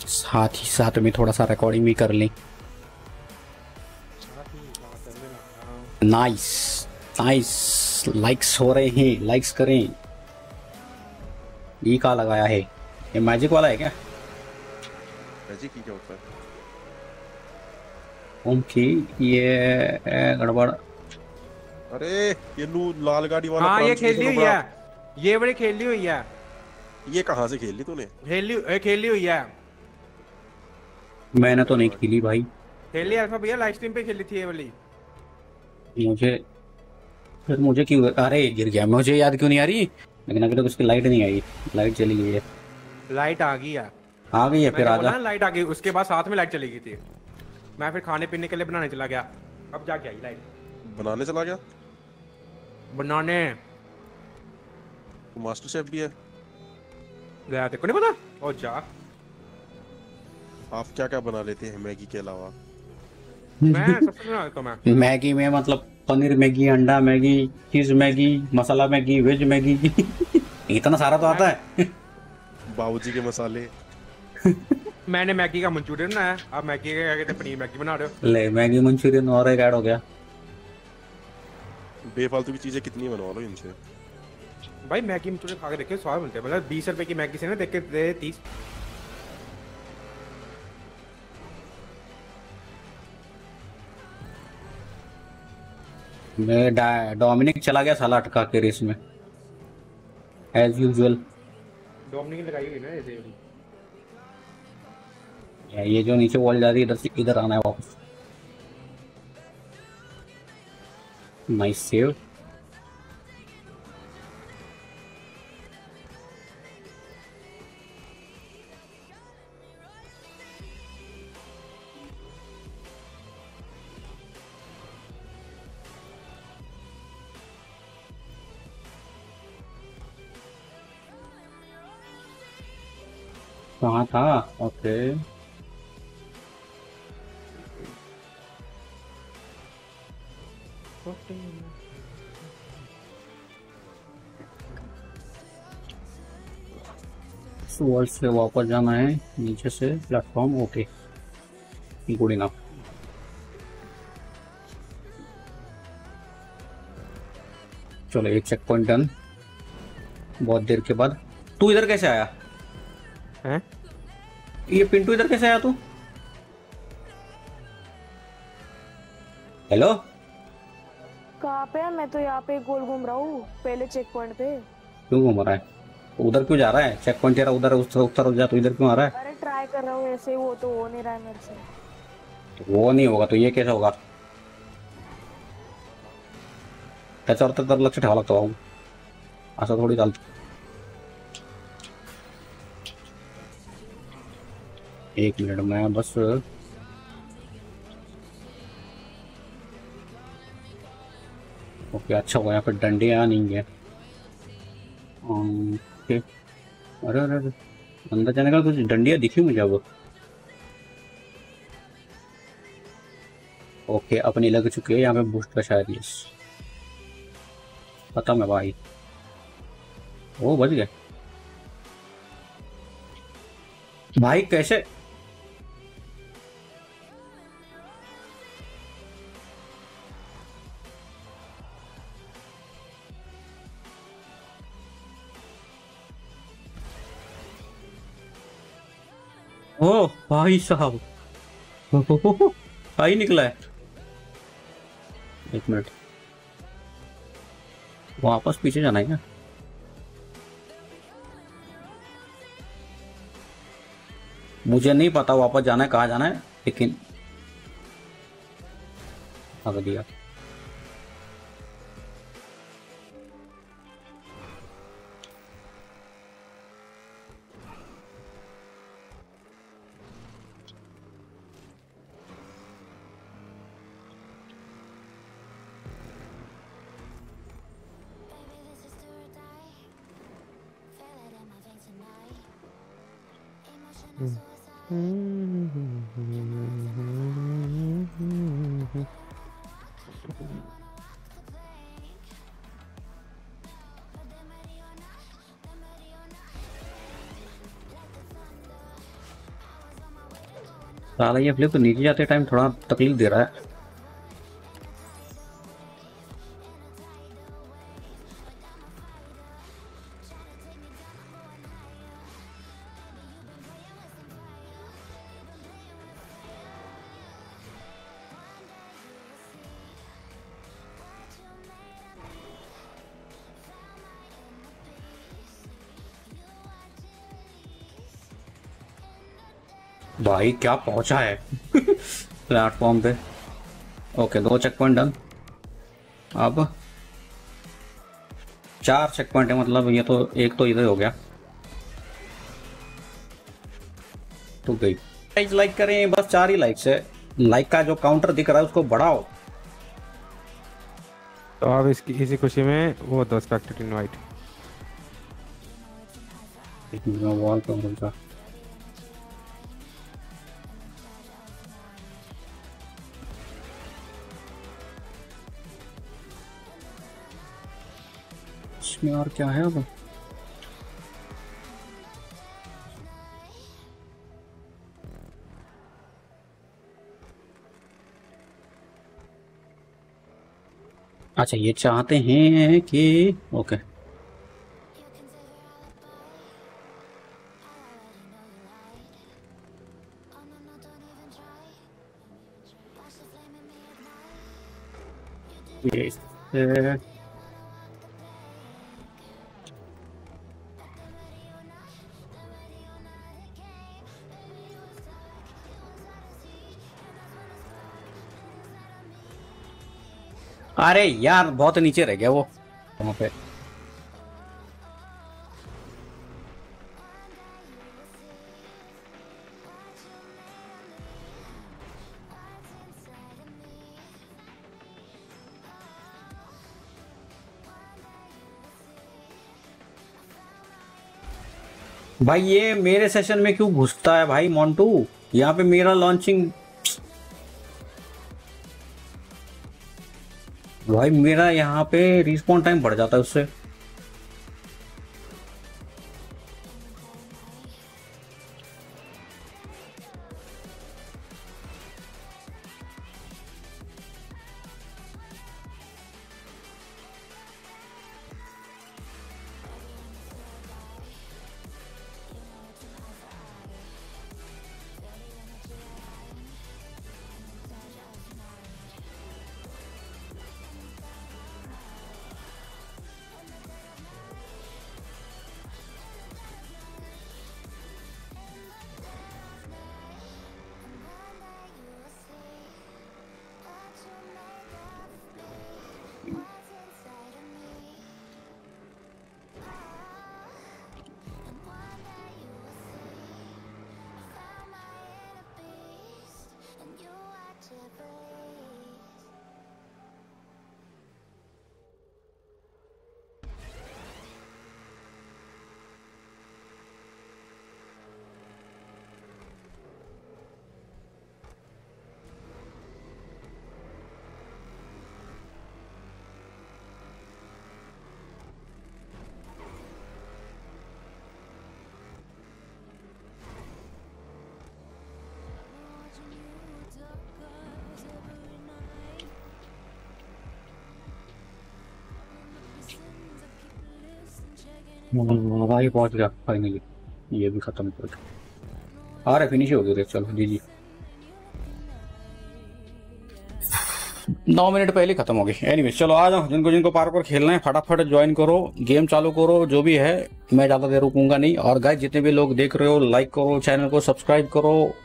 साथ ही साथ में थोड़ा सा रिकॉर्डिंग भी कर लें। नाइस नाइस, लाइक्स हो रहे हैं, लाइक्स करें। ये कहाँ लगाया है? ये मैजिक वाला है क्या? मैजिक ही क्या होता है? ओके, ये गड़बड़। अरे ये लाल गाड़ी वाला हाँ ये खेली ट्रांसमिशन हुई बड़ा। है, ये बड़ी खेली हुई है। ये कहाँ से खेल ली तूने? खेली हुई है। मैंने तो नहीं खेली भाई। खेली अल्फा भैया, लाइव स्ट्रीम पे खेली थी ये वाली। मुझे फिर मुझे क्यों, अरे गिर गया, मुझे याद क्यों नहीं आ रही? लेकिन अभी तक उसकी लाइट नहीं आई। लाइट चली गई है। लाइट आ गई है। आ गई है, फिर मैंने आजा। बोला ना लाइट आ गई, उसके बाद साथ में लाइट चली गई थी। मैं फिर खाने पीने के लिए बनाने चला गया, अब जाके आई लाइट। बनाने चला गया? बनाने तू मास्टर शेफ भी है? गया, तेरे को नहीं पता? ओ जा। आप क्या क्या बना लेते हैं मैगी के अलावा? मैं सबसे बना लेता हूँ मैं। मैगी में मतलब पनीर मैगी, अंडा Maggi, cheese Maggi, masala Maggi, veg Maggi इतना सारा तो आता है। बाबूजी के मसाले। मैंने मैगी का मंचूरियन बनाया, अब मैगी का क्या कहते हैं, पनीर मैगी बना रहे हो। ले, मैगी मंचूरियन और एक ऐड हो गया। बेफालतू की चीजें कितनी बनवा लो इनसे। भाई मैगी मंचूरियन खा के देखिए, स्वाद बनते हैं। मतलब 20 रुपए की मैगी से ना देख के दे 30। मैं डोमिनिक चला गया साला अटका के रेस में, एज यूजुअल। डोमिनिक लगाई हुई ना ऐसे वाली। ये जो नीचे वॉल जा रही है, इधर से इधर आना है वापस। Nice save. कहाँ था? ओके, वॉल से वापस जाना है, नीचे से प्लेटफॉर्म। Okay, good enough. चलो, एक चेक पॉइंट डन। बहुत देर के बाद। तू इधर कैसे आया? हैं? ये पिंटू इधर कैसे आया तू? हेलो, कहाँ पे है? मैं तो यहाँ पे गोल घूम रहा हूँ पहले चेक पॉइंट पे। क्यों घूम रहा है? उधर क्यों जा रहा है? चेक पॉइंट तेरा उधर है, उस तरफ जा। तो इधर क्यों आ रहा है? अरे ट्राई कर रहा हूँ ऐसे, वो तो हो नहीं रहा है मेरे से। तो वो नहीं होगा तो ये कैसे होगा? त्याच्यावर तर लक्ष ठेवावं लागतं भाऊ, असं थोडी चालतं। एक मिनट, मैं बस ओके, अच्छा हुआ यहाँ पे डंडियाँ नहीं है। ओके, अरे अरे अरे, अंदर जाने का कुछ डंडियाँ दिखी मुझे अब। ओके, अपनी लग चुकी है यहाँ पे बूस्ट का शायद। यस, खत्म है भाई। वो बच गए भाई, कैसे? ओ भाई साहब, भाई निकला है। एक मिनट, वापस पीछे जाना है क्या? मुझे नहीं पता वापस जाना है, कहाँ जाना है, लेकिन आगे दिया। साला ये फ्लिप तो नीचे जाते टाइम थोड़ा तकलीफ दे रहा है। भाई क्या पहुंचा है प्लेटफॉर्म पे। Okay 2 check point done. अब 4 चेक पॉइंट है, मतलब ये तो एक तो इधर हो गया। तो गई लाइक करें, बस 4 ही लाइक्स है। लाइक का जो काउंटर दिख रहा है उसको बढ़ाओ। तो अब इसी खुशी में वो 10 फैक्टर इनवाइट। वॉल पे बोलता इसमें और क्या है अब। अच्छा ये चाहते हैं कि ओके ये अरे यार बहुत नीचे रह गया वो वहां पे। भाई ये मेरे सेशन में क्यों घुसता है भाई मोंटू। यहाँ पे मेरा लॉन्चिंग, भाई मेरा यहाँ पे रिस्पॉन्स टाइम बढ़ जाता है उससे। भाई पहुंच गया फाइनली, ये भी खत्म कर गया। आ रहा फिनिश हो गया। चलो जी जी 9 मिनट पहले खत्म हो गई। एनीवेज चलो आ जाओ, जिनको जिनको पार्कोर खेलना है फटाफट ज्वाइन करो, गेम चालू करो, जो भी है। मैं ज्यादा देर रुकूंगा नहीं। और गाइस जितने भी लोग देख रहे हो लाइक करो, चैनल को सब्सक्राइब करो,